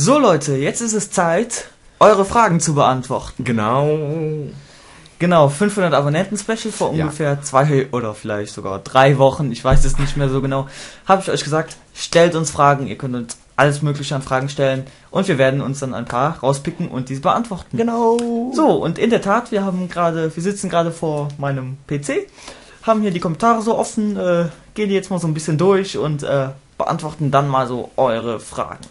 So Leute, jetzt ist es Zeit, eure Fragen zu beantworten. Genau, 500 Abonnenten-Special vor ungefähr 2 oder vielleicht sogar 3 Wochen, ich weiß es nicht mehr so genau, habe ich euch gesagt, stellt uns Fragen, ihr könnt uns alles mögliche an Fragen stellen und wir werden uns dann ein paar rauspicken und diese beantworten. Genau. So, und in der Tat, wir sitzen gerade vor meinem PC, haben hier die Kommentare so offen, gehen die jetzt mal so ein bisschen durch und beantworten dann mal so eure Fragen.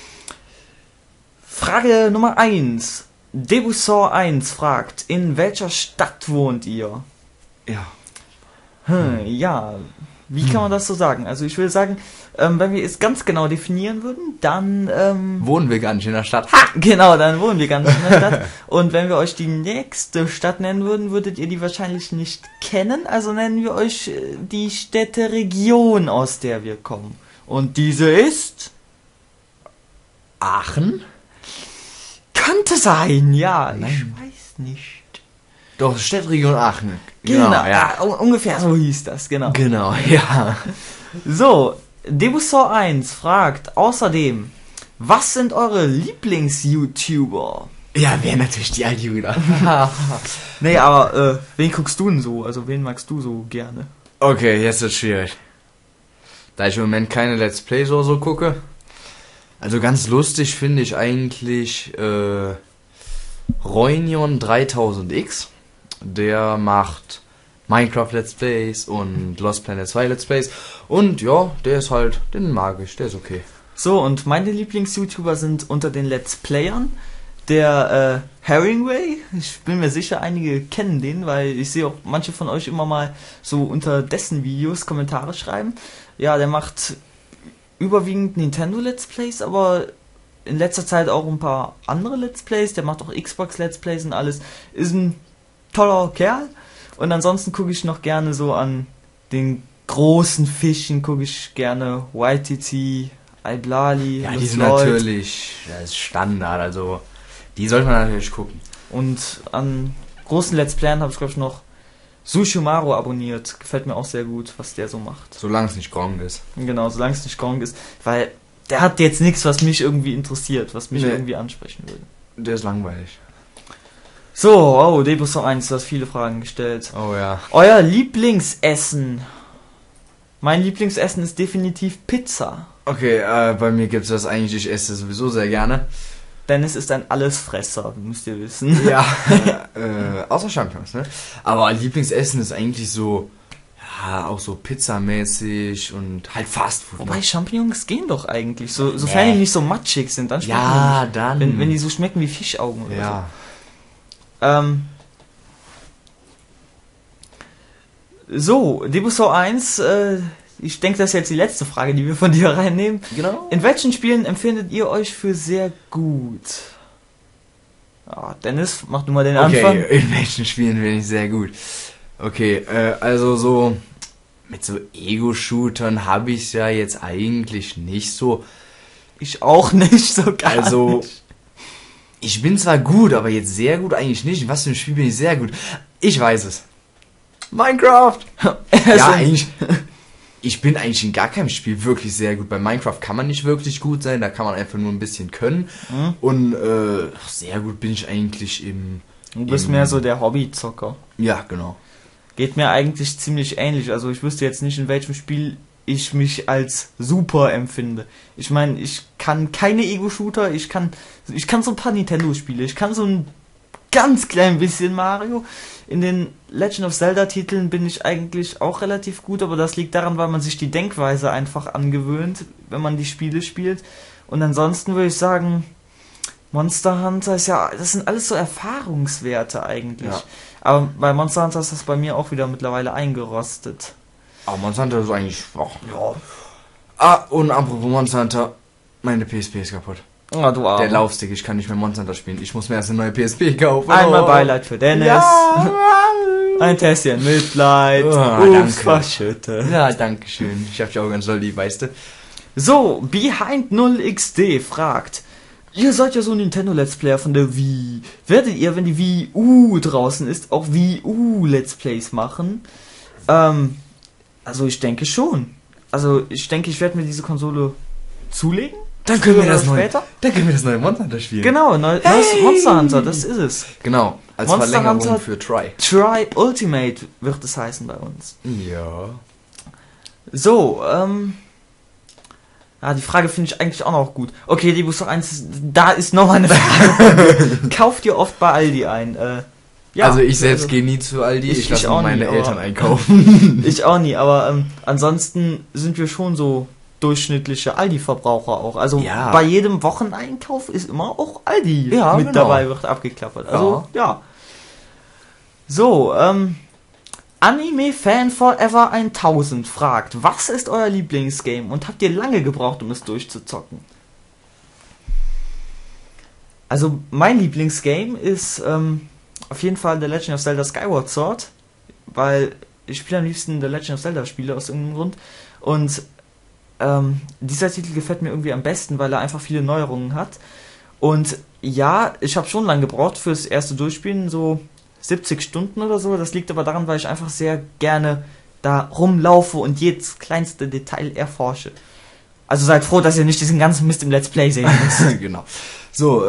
Frage Nummer 1. Debusor 1 fragt, in welcher Stadt wohnt ihr? Ja. Ja, wie kann man das so sagen? Also ich würde sagen, wenn wir es ganz genau definieren würden, dann... wohnen wir gar nicht in der Stadt. Ha! Genau, dann wohnen wir gar nicht in der Stadt. Und wenn wir euch die nächste Stadt nennen würden, würdet ihr die wahrscheinlich nicht kennen. Also nennen wir euch die Städteregion, aus der wir kommen. Und diese ist... Aachen? Könnte sein, ja. Nein. Ich weiß nicht. Doch, Städteregion Aachen. Genau, ja. Ungefähr so hieß das, genau. Genau, ja. So, Debusor 1 fragt außerdem, was sind eure Lieblings-YouTuber? Ja, wäre natürlich die Altjugend. Nee, aber wen guckst du denn so? Also wen magst du so gerne? Okay, jetzt wird's schwierig. Da ich im Moment keine Let's Plays oder so gucke. Also ganz lustig finde ich eigentlich Reunion 3000X. Der macht Minecraft Let's Plays und Lost Planet 2 Let's Plays. Und ja, der ist halt, den mag ich, der ist okay. So, und meine Lieblings-YouTuber sind unter den Let's Playern der Herringway. Ich bin mir sicher, einige kennen den, weil ich sehe auch manche von euch immer mal so unter dessen Videos Kommentare schreiben. Ja, der macht überwiegend Nintendo Let's Plays, aber in letzter Zeit auch ein paar andere Let's Plays. Der macht auch Xbox Let's Plays und alles. Ist ein toller Kerl. Und ansonsten gucke ich noch gerne so an den großen Fischen, gucke ich gerne YTT, Iblali. Ja, die sind natürlich, das ist Standard, also die sollte man natürlich gucken. Und an großen Let's Playern habe ich glaube ich noch Sushimaru abonniert. Gefällt mir auch sehr gut, was der so macht. Solange es nicht Gronk ist. Genau, solange es nicht Gronk ist. Weil der hat jetzt nichts, was mich irgendwie interessiert, was mich Nee. irgendwie ansprechen würde. Der ist langweilig. So, oh, Debusor 1, du hast viele Fragen gestellt. Oh ja. Euer Lieblingsessen? Mein Lieblingsessen ist definitiv Pizza. Okay, bei mir gibt's das eigentlich, ich esse sowieso sehr gerne. Dennis ist ein Allesfresser, müsst ihr wissen. Ja, außer Champignons, ne? Aber Lieblingsessen ist eigentlich so, ja, auch so pizzamäßig und halt Fastfood. Wobei Champignons gehen doch eigentlich, sofern die nicht so matschig sind, dann schmecken Ja, die nicht. dann. Wenn die so schmecken wie Fischaugen oder Ja. so. So, Debusor 1, ich denke, das ist jetzt die letzte Frage, die wir von dir reinnehmen. Genau. In welchen Spielen empfindet ihr euch für sehr gut? Ja, Dennis, mach du mal den Anfang. Okay, in welchen Spielen bin ich sehr gut? Okay, also so mit so Ego-Shootern habe ich ja jetzt eigentlich nicht so. Ich auch nicht, so gar Also, nicht. ich bin zwar gut, aber jetzt sehr gut eigentlich nicht. In was für ein Spiel bin ich sehr gut? Ich weiß es. Minecraft! Ja, eigentlich. Ich bin eigentlich in gar keinem Spiel wirklich sehr gut. Bei Minecraft kann man nicht wirklich gut sein, da kann man einfach nur ein bisschen können. Mhm. Und sehr gut bin ich eigentlich im... Du bist mehr so der Hobbyzocker. Ja, genau. Geht mir eigentlich ziemlich ähnlich. Also ich wüsste jetzt nicht, in welchem Spiel ich mich als super empfinde. Ich meine, ich kann keine Ego-Shooter, ich kann so ein paar Nintendo-Spiele, ich kann so ein ganz klein bisschen Mario. In den Legend of Zelda-Titeln bin ich eigentlich auch relativ gut, aber das liegt daran, weil man sich die Denkweise einfach angewöhnt, wenn man die Spiele spielt. Und ansonsten würde ich sagen, Monster Hunter ist ja, das sind alles so Erfahrungswerte eigentlich. Ja. Aber bei Monster Hunter ist das bei mir auch wieder mittlerweile eingerostet. Aber Monster Hunter ist eigentlich... Oh, ja. Ah, und apropos Monster Hunter, meine PSP ist kaputt. Ah, du Arme. Der Laufstick, ich kann nicht mehr Monster Hunter spielen. Ich muss mir erst eine neue PSP kaufen. Einmal Beileid für Dennis. Ja. Ein Tässchen Mitleid. Oh, Ups, danke. verschütte. Ja, danke schön. Ich hab dich auch ganz doll lieb, weißt du. So, Behind 0XD fragt, ihr seid ja so ein Nintendo Let's Player von der Wii. Werdet ihr, wenn die Wii U draußen ist, auch Wii U Let's Plays machen? Also ich denke schon. Also ich denke, ich werde mir diese Konsole zulegen Dann können wir das später. Dann können wir das neue Monster Hunter spielen. Genau, neues Monster Hunter, das ist es. Genau, als Monster Verlängerung Hunter für Try. Try Ultimate wird es heißen bei uns. Ja. So, die Frage finde ich eigentlich auch noch gut. Okay, die muss doch eins, da ist noch eine Frage. Kauft ihr oft bei Aldi ein? Ja, also ich selbst gehe nie zu Aldi, ich lasse meine Eltern einkaufen. Ich auch nie, aber ansonsten sind wir schon so durchschnittliche Aldi-Verbraucher auch. Also bei jedem Wocheneinkauf ist immer auch Aldi mit dabei, wird abgeklappert. Also ja. So, Anime Fan Forever 1000 fragt, was ist euer Lieblingsgame und habt ihr lange gebraucht, um es durchzuzocken? Also mein Lieblingsgame ist auf jeden Fall The Legend of Zelda Skyward Sword, weil ich spiele am liebsten The Legend of Zelda Spiele aus irgendeinem Grund und dieser Titel gefällt mir irgendwie am besten, weil er einfach viele Neuerungen hat. Und ja, ich habe schon lange gebraucht fürs erste Durchspielen, so 70 Stunden oder so. Das liegt aber daran, weil ich einfach sehr gerne da rumlaufe und jedes kleinste Detail erforsche. Also seid froh, dass ihr nicht diesen ganzen Mist im Let's Play sehen müsst. Genau. So,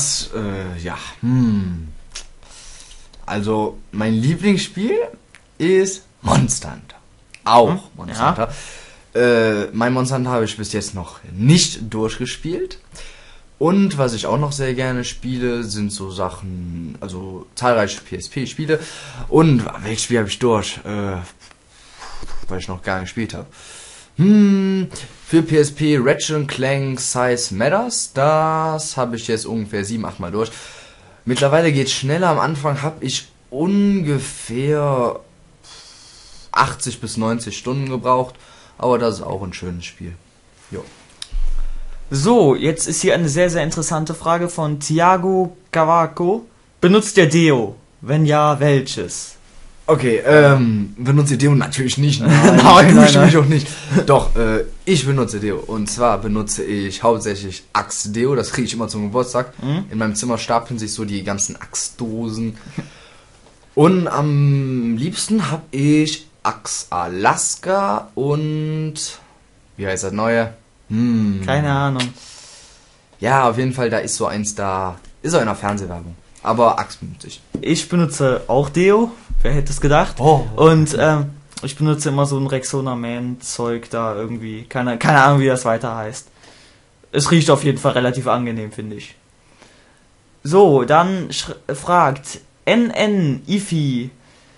Also, mein Lieblingsspiel ist Monster Hunter. Auch Monster Hunter. Mein Monster Hunter habe ich bis jetzt noch nicht durchgespielt. Und was ich auch noch sehr gerne spiele, sind so Sachen, also zahlreiche PSP-Spiele. Und welches Spiel habe ich durch? Weil ich noch gar nicht gespielt habe. Für PSP Ratchet & Clank Size Matters. Das habe ich jetzt ungefähr 7-8 Mal durch. Mittlerweile geht es schneller. Am Anfang habe ich ungefähr 80 bis 90 Stunden gebraucht. Aber das ist auch ein schönes Spiel. Jo. So, jetzt ist hier eine sehr, sehr interessante Frage von Thiago Cavaco. Benutzt ihr Deo? Wenn ja, welches? Okay, benutzt ihr Deo? Natürlich nicht. Nein, nein, auch nicht. Doch, ich benutze Deo. Und zwar benutze ich hauptsächlich Axe Deo. Das kriege ich immer zum Geburtstag. In meinem Zimmer stapeln sich so die ganzen Axe-Dosen. Und am liebsten habe ich Axe Alaska und wie heißt das neue? Keine Ahnung. Ja, auf jeden Fall, da ist so eins da. Ist auch in der Fernsehwerbung. Aber Axe benutze ich. Ich benutze auch Deo. Wer hätte es gedacht? Und ich benutze immer so ein Rexona Man Zeug da irgendwie. Keine Ahnung, wie das weiter heißt. Es riecht auf jeden Fall relativ angenehm, finde ich. So, dann fragt NN Ifi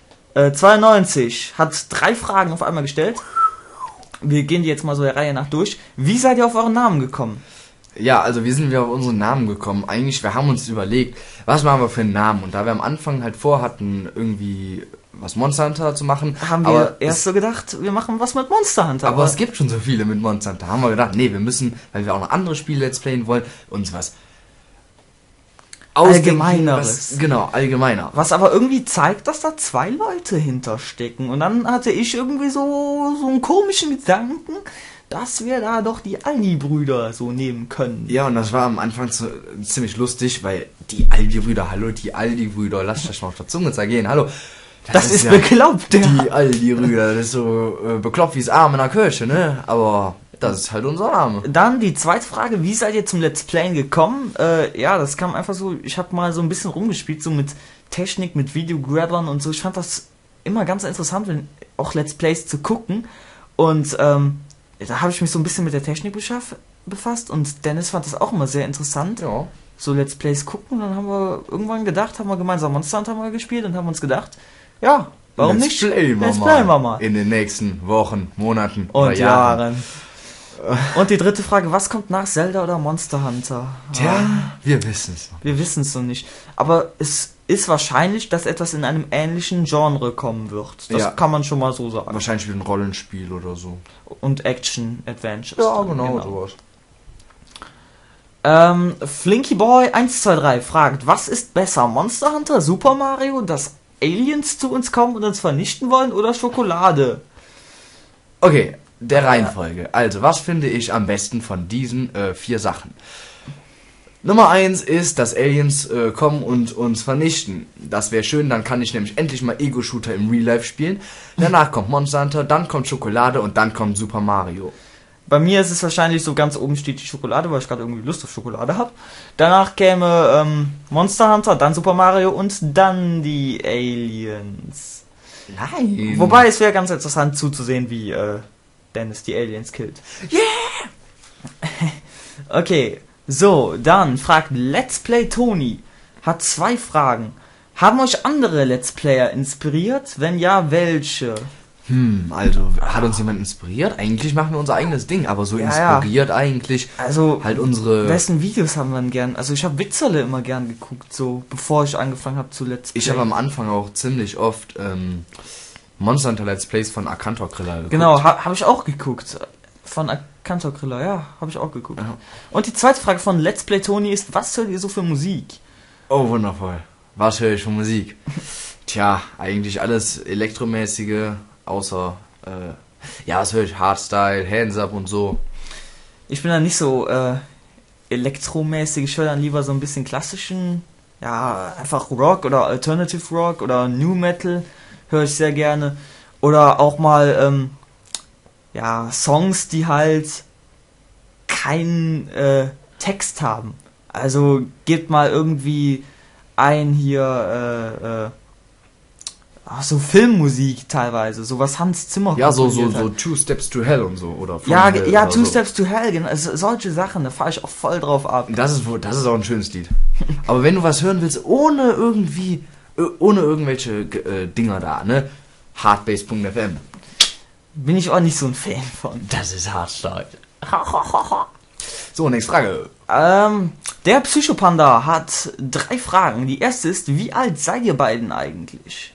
92 hat 3 Fragen auf einmal gestellt. Wir gehen die jetzt mal so der Reihe nach durch. Wie seid ihr auf euren Namen gekommen? Ja, also wie sind wir auf unseren Namen gekommen? Eigentlich, wir haben uns überlegt, was machen wir für einen Namen? Und da wir am Anfang halt vorhatten, irgendwie was Monster Hunter zu machen, haben wir erst so gedacht, wir machen was mit Monster Hunter. Aber es gibt schon so viele mit Monster Hunter. Haben wir gedacht, nee, wir müssen, weil wir auch noch andere Spiele Let's Playen wollen, uns was Allgemeineres. Allgemeiner. Was aber irgendwie zeigt, dass da 2 Leute hinterstecken. Und dann hatte ich irgendwie so einen komischen Gedanken, dass wir da doch die Aldi-Brüder so nehmen können. Ja, und das war am Anfang ziemlich lustig, weil die Aldi-Brüder, lasst euch mal auf der Zunge zergehen, hallo. Das ist ja bekloppt, ja. Die Aldi-Brüder, das ist so bekloppt wie das Arm in der Kirche, ne? Aber das ist halt unser Name. Dann die zweite Frage, wie seid ihr zum Let's Playen gekommen? Ja, das kam einfach so, ich habe mal so ein bisschen rumgespielt, so mit Technik, mit Videograbbern und so. Ich fand das immer ganz interessant, auch Let's Plays zu gucken. Und da habe ich mich so ein bisschen mit der Technik befasst und Dennis fand das auch immer sehr interessant. Ja. So Let's Plays gucken und dann haben wir irgendwann gedacht, haben wir gemeinsam Monster Hunter mal gespielt und haben uns gedacht, ja, warum nicht? Let's playen wir mal. In den nächsten Wochen, Monaten und Jahren. Und die dritte Frage, was kommt nach Zelda oder Monster Hunter? Tja, wir wissen es noch. Wir wissen es noch nicht. Aber es ist wahrscheinlich, dass etwas in einem ähnlichen Genre kommen wird. Das kann man schon mal so sagen. Wahrscheinlich wie ein Rollenspiel oder so. Und Action-Adventures. Ja, genau sowas. Flinky Boy 123 fragt, was ist besser? Monster Hunter, Super Mario, dass Aliens zu uns kommen und uns vernichten wollen oder Schokolade? Okay. Der Reihenfolge. Also, was finde ich am besten von diesen 4 Sachen? Nummer 1 ist, dass Aliens kommen und uns vernichten. Das wäre schön, dann kann ich nämlich endlich mal Ego-Shooter im Real Life spielen. Danach kommt Monster Hunter, dann kommt Schokolade und dann kommt Super Mario. Bei mir ist es wahrscheinlich so, ganz oben steht die Schokolade, weil ich gerade irgendwie Lust auf Schokolade habe. Danach käme Monster Hunter, dann Super Mario und dann die Aliens. Nein. Wobei es wäre ganz interessant zuzusehen, wie Dennis die Aliens killt. Yeah! Okay, so, dann fragt Let's Play Tony. Hat 2 Fragen. Haben euch andere Let's Player inspiriert? Wenn ja, welche? Also, hat uns jemand inspiriert? Eigentlich machen wir unser eigenes Ding, aber so inspiriert eigentlich also halt unsere... Wessen Videos haben wir denn gern? Also ich habe Witzerle immer gern geguckt, so bevor ich angefangen habe zu Let's Play. Ich habe am Anfang auch ziemlich oft Monster Hunter Let's Plays von Akantor Griller geguckt. Genau, habe ich auch geguckt. Von Akantor Griller, ja, habe ich auch geguckt. Ja. Und die zweite Frage von Let's Play Tony ist, was hört ihr so für Musik? Oh, wundervoll. Was höre ich für Musik? Tja, eigentlich alles Elektromäßige, außer, was höre ich? Hardstyle, Hands Up und so. Ich bin da nicht so elektromäßig, ich höre dann lieber so ein bisschen klassischen, ja, einfach Rock oder Alternative Rock oder New Metal höre ich sehr gerne. Oder auch mal, Songs, die halt keinen Text haben. Also gebt mal irgendwie ein hier, so Filmmusik teilweise, so was Hans Zimmer ja, so Two Steps to Hell und so, oder? Ja, Two Steps to Hell, genau, also solche Sachen, da fahre ich auch voll drauf ab. Das ist auch ein schönes Lied. Aber wenn du was hören willst, ohne irgendwelche Dinger da, ne? Hardbase.fm. Bin ich auch nicht so ein Fan von. Das ist Hardstyle. So, nächste Frage. Der Psychopanda hat 3 Fragen. Die erste ist, wie alt seid ihr beiden eigentlich?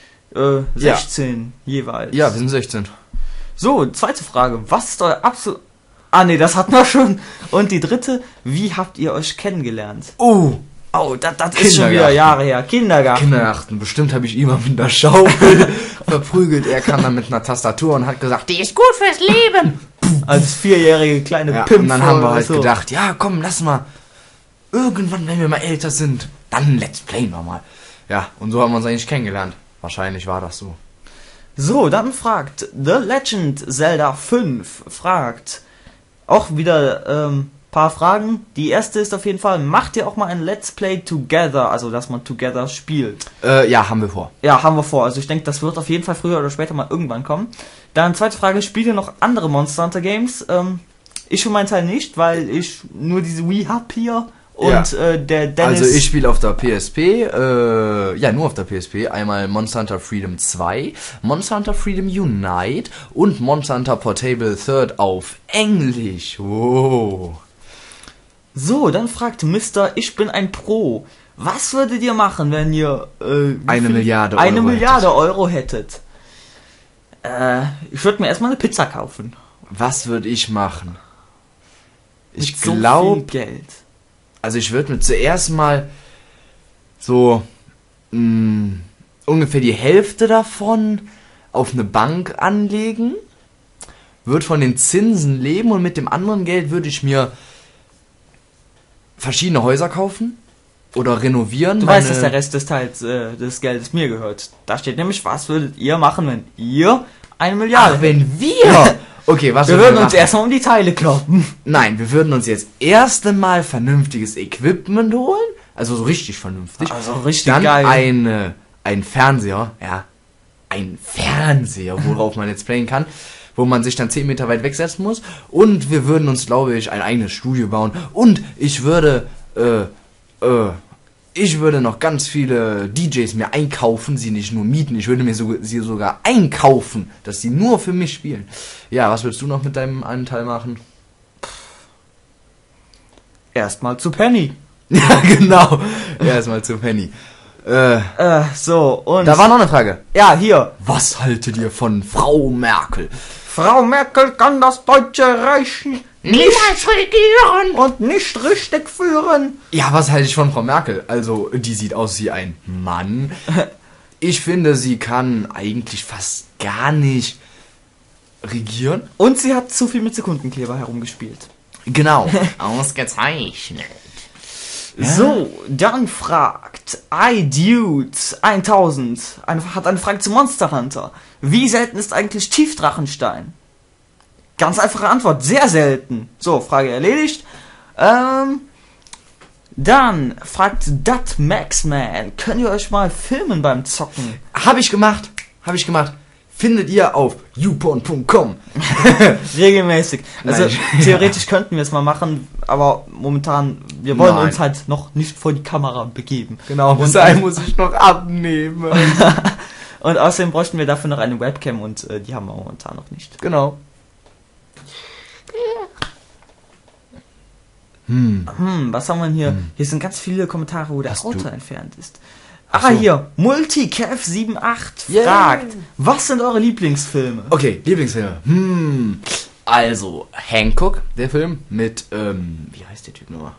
16 jeweils. Ja, wir sind 16. So, zweite Frage. Was ist euer absolut... Ah, nee, das hatten wir schon. Und die dritte, wie habt ihr euch kennengelernt? Oh, das ist schon wieder Jahre her. Kindergarten. Bestimmt habe ich ihn mal mit einer Schaufel verprügelt. Er kam dann mit einer Tastatur und hat gesagt, die ist gut fürs Leben. Als 4-jährige kleine Pimp. Und dann haben wir halt gedacht, ja, komm, lass mal. Irgendwann, wenn wir mal älter sind, dann Let's Playen wir mal. Ja, und so haben wir uns eigentlich kennengelernt. Wahrscheinlich war das so. So, dann fragt The Legend Zelda 5, fragt auch wieder paar Fragen. Die erste ist auf jeden Fall, macht ihr auch mal ein Let's Play Together, also dass man Together spielt? Ja, haben wir vor. Ja, haben wir vor. Also ich denke, das wird auf jeden Fall früher oder später mal irgendwann kommen. Dann zweite Frage, spielt ihr noch andere Monster Hunter Games? Ich für meinen Teil nicht, weil ich nur diese Wii hab hier. Und der Dennis... Also ich spiele auf der PSP, nur auf der PSP, einmal Monster Hunter Freedom 2, Monster Hunter Freedom Unite und Monster Hunter Portable Third auf Englisch. Wow. So, dann fragt Mr. Ich bin ein Pro. Was würdet ihr machen, wenn ihr... 1 Milliarde Euro hättet? Ich würde mir erstmal eine Pizza kaufen. Was würde ich machen? Ich glaube... So viel Geld. Also ich würde mir zuerst mal so ungefähr die Hälfte davon auf eine Bank anlegen, würde von den Zinsen leben und mit dem anderen Geld würde ich mir verschiedene Häuser kaufen oder renovieren. Du weißt, dass der Rest des Geldes mir gehört. Da steht nämlich, was würdet ihr machen, wenn ihr 1 Milliarde... Ach, wenn wir... Okay, was wir würden uns erstmal um die Teile kloppen. Nein, wir würden uns jetzt erst einmal vernünftiges Equipment holen. Also so richtig vernünftig. Also richtig dann geil. Ein Fernseher, ein Fernseher, worauf man jetzt playen kann, wo man sich dann 10 Meter weit wegsetzen muss. Und wir würden uns, glaube ich, ein eigenes Studio bauen. Und ich würde noch ganz viele DJs mir einkaufen, sie nicht nur mieten, ich würde mir sie sogar einkaufen, dass sie nur für mich spielen. Ja, was würdest du noch mit deinem Anteil machen? Erstmal zu Penny. Ja, genau. Erstmal zu Penny. So, und... Da war noch eine Frage. Ja, hier. Was haltet ihr von Frau Merkel? Frau Merkel kann das Deutsche Reich niemals regieren und nicht richtig führen. Ja, was halte ich von Frau Merkel? Also, die sieht aus wie ein Mann. Ich finde, sie kann eigentlich fast gar nicht regieren. Und sie hat zu viel mit Sekundenkleber herumgespielt. Genau. Ausgezeichnet. Ja. So, dann fragt iDude1000 hat eine Frage zu Monster Hunter. Wie selten ist eigentlich Tiefdrachenstein? Ganz einfache Antwort, sehr selten. So, Frage erledigt. Dann fragt Dat Maxman, könnt ihr euch mal filmen beim Zocken? Habe ich gemacht. Findet ihr auf youporn.com. Regelmäßig. Also Nein. theoretisch könnten wir es mal machen, aber momentan, wir wollen uns halt noch nicht vor die Kamera begeben. Genau, bis dahin muss ich noch abnehmen. Und außerdem bräuchten wir dafür noch eine Webcam und die haben wir momentan noch nicht. Genau. Was haben wir denn hier? Hier sind ganz viele Kommentare, wo der Auto entfernt ist. Ach so. Hier, Multicav78 Yeah. fragt, was sind eure Lieblingsfilme? Okay, Lieblingsfilme. Also, Hancock, der Film, mit, wie heißt der Typ nochmal?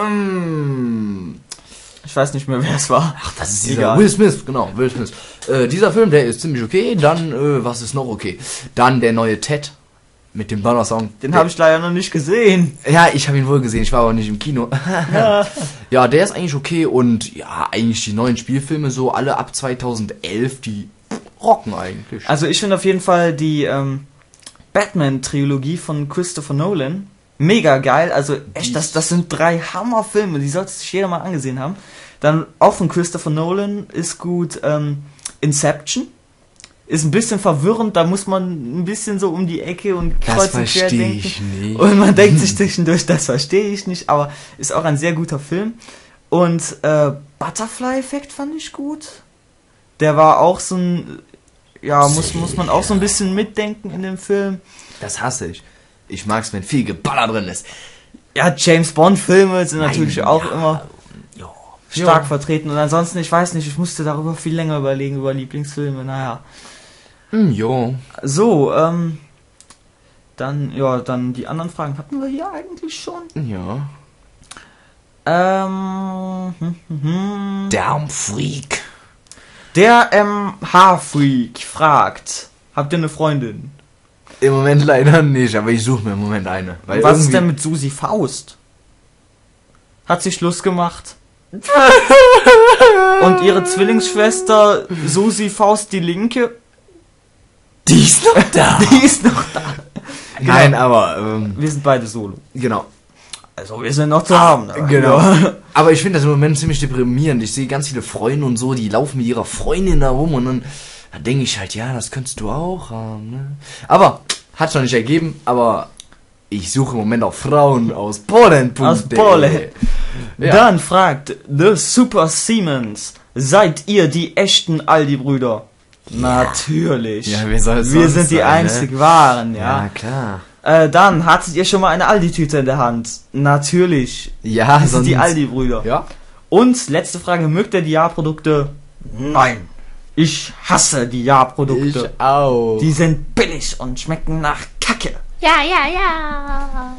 Ich weiß nicht mehr, wer es war. Ach, das ist dieser Will Smith, genau, Will Smith. Dieser Film, der ist ziemlich okay. Dann, was ist noch okay? Dann der neue Ted mit dem Donner-Song. Den habe ich leider noch nicht gesehen. Ja, ich habe ihn wohl gesehen, ich war aber nicht im Kino. Ja, der ist eigentlich okay und ja, eigentlich die neuen Spielfilme so alle ab 2011, die rocken eigentlich. Also ich finde auf jeden Fall die Batman-Trilogie von Christopher Nolan mega geil. Also echt, das sind 3 Hammerfilme, die sollte sich jeder mal angesehen haben. Dann auch von Christopher Nolan ist gut Inception. Ist ein bisschen verwirrend, da muss man ein bisschen so um die Ecke und kreuz und quer denken. Ich nicht. Und man denkt sich zwischendurch, das verstehe ich nicht, aber ist auch ein sehr guter Film. Und Butterfly Effect fand ich gut. Der war auch so ein, ja, muss man auch so ein bisschen mitdenken in dem Film. Das hasse ich. Ich mag's, wenn viel Geballer drin ist. Ja, James Bond Filme sind natürlich auch ja. immer Ja. stark vertreten. Und ansonsten, ich weiß nicht, ich musste darüber viel länger überlegen, über Lieblingsfilme, naja. Jo. So, dann die anderen Fragen hatten wir hier eigentlich schon. Ja. Darmfreak. Der MH-Freak fragt, habt ihr eine Freundin? Im Moment leider nicht, aber ich suche mir im Moment eine. Weil Was ist denn mit Susi Faust? Hat sie Schluss gemacht? Und ihre Zwillingsschwester Susi Faust die Linke? Die ist noch da. Die ist noch da. Nein, aber Wir sind beide solo. genau. Also wir sind noch zu haben. Genau. Ja. Aber ich finde das im Moment ziemlich deprimierend. Ich sehe ganz viele Freunde und so, die laufen mit ihrer Freundin da rum und dann denke ich halt, ja, das könntest du auch haben. Ne? Aber hat schon nicht ergeben, aber ich suche im Moment auch Frauen aus Polen. Aus Polen. Ja. Dann fragt The Super Siemens, seid ihr die echten Aldi-Brüder? Ja. Natürlich. Ja, wer soll es Wir sonst sind die sein, einzig wahren, Ja, klar. Dann hattet ihr schon mal eine Aldi-Tüte in der Hand? Natürlich. Ja, Wir sind die Aldi-Brüder. Ja. Und letzte Frage, mögt ihr die Ja-Produkte? Nein. Ich hasse die Ja-Produkte. Ich auch. Die sind billig und schmecken nach Kacke. Ja, ja, ja.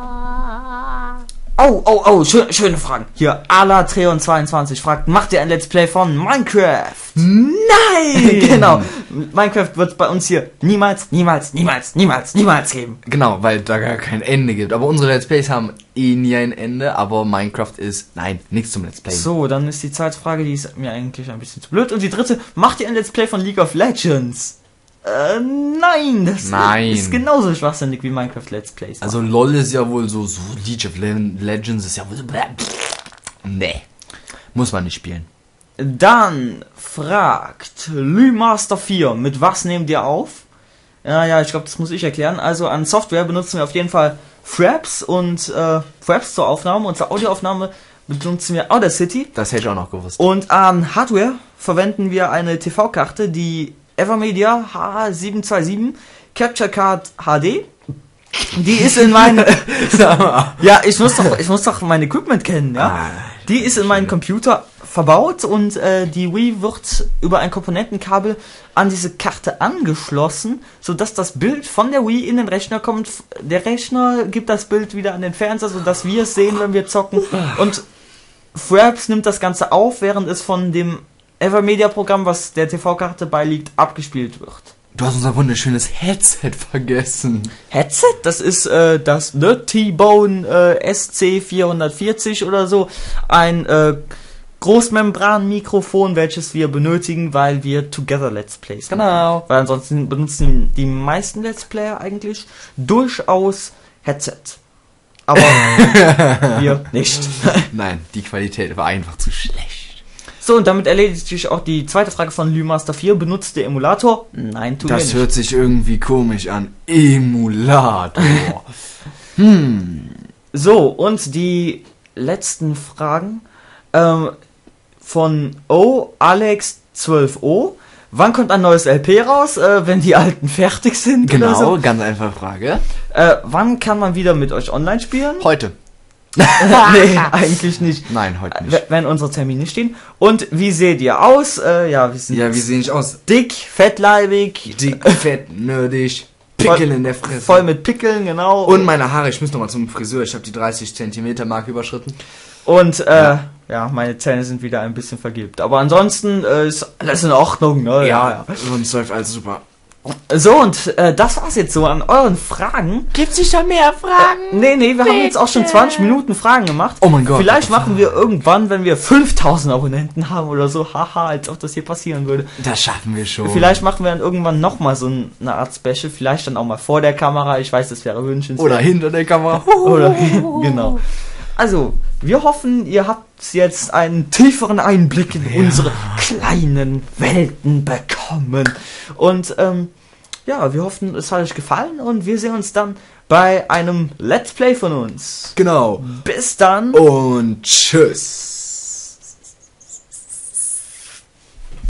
Oh, schöne Fragen. Hier, Ala322 fragt, macht ihr ein Let's Play von Minecraft? Nein! Genau. Minecraft wird bei uns hier niemals geben. Genau, weil da gar kein Ende gibt. Aber unsere Let's Plays haben nie ein Ende, aber Minecraft ist, nein, nichts zum Let's Play. So, dann ist die zweite Frage, die ist mir eigentlich ein bisschen zu blöd. Und die dritte, macht ihr ein Let's Play von League of Legends? Nein, das ist genauso schwachsinnig wie Minecraft Let's Plays. Also LOL ist ja wohl so League of Legends ist ja wohl nee, muss man nicht spielen. Dann fragt Lymaster 4, mit was nehmt ihr auf? Ja, ich glaube, das muss ich erklären. Also an Software benutzen wir auf jeden Fall Fraps und Fraps zur Aufnahme und zur Audioaufnahme benutzen wir Audacity. Das hätte ich auch noch gewusst. Und an Hardware verwenden wir eine TV-Karte, die Evermedia H727 Capture Card HD. Die ist in meinem ja, ich muss doch mein Equipment kennen, ja. Die ist in meinem Computer verbaut und die Wii wird über ein Komponentenkabel an diese Karte angeschlossen, sodass das Bild von der Wii in den Rechner kommt. Der Rechner gibt das Bild wieder an den Fernseher, sodass wir es sehen, wenn wir zocken. Und Fraps nimmt das Ganze auf, während es von dem Evermedia-Programm, was der TV-Karte beiliegt, abgespielt wird. Du hast unser wunderschönes Headset vergessen. Headset? Das ist das T-Bone SC440 oder so. Ein Großmembran-Mikrofon, welches wir benötigen, weil wir Together Let's Plays machen. Genau. Weil ansonsten benutzen die meisten Let's Player eigentlich durchaus Headset. Aber wir nicht. Nein, die Qualität war einfach zu schlecht. So, und damit erledigt sich auch die zweite Frage von Lymaster 4. Benutzt der Emulator? Nein, tut er nicht. Das hört sich irgendwie komisch an. Emulator. So, und die letzten Fragen von Alex12O. Wann kommt ein neues LP raus, wenn die alten fertig sind? Genau, oder so? ganz einfache Frage. Wann kann man wieder mit euch online spielen? Heute. Nee, eigentlich nicht. Nein, heute nicht. Wenn unsere Termine stehen. Und wie seht ihr aus? Wir sind Ja, wie sehe ich aus? dick, fettleibig, Dick, fett, nerdig, Pickel in der Fresse. voll mit Pickeln, genau. Und meine Haare, ich muss nochmal zum Friseur, ich habe die 30 cm Marke überschritten. Und meine Zähne sind wieder ein bisschen vergilbt. Aber ansonsten ist alles in Ordnung, ne? Ja. Sonst läuft alles super. So, und das war's jetzt so an euren Fragen. Gibt's nicht schon mehr Fragen? Nee, wir haben jetzt auch schon 20 Minuten Fragen gemacht. Oh mein Gott. Vielleicht machen wir irgendwann, wenn wir 5000 Abonnenten haben oder so, haha, als ob das hier passieren würde. Das schaffen wir schon. Vielleicht machen wir dann irgendwann nochmal so eine Art Special. Vielleicht dann auch mal vor der Kamera. Ich weiß, das wäre wünschenswert. Oder hinter der Kamera. Oder genau. Also, wir hoffen, ihr habt jetzt einen tieferen Einblick in unsere kleinen Welten bekommen. Und wir hoffen, es hat euch gefallen und wir sehen uns dann bei einem Let's Play von uns. Genau. Bis dann. Und tschüss.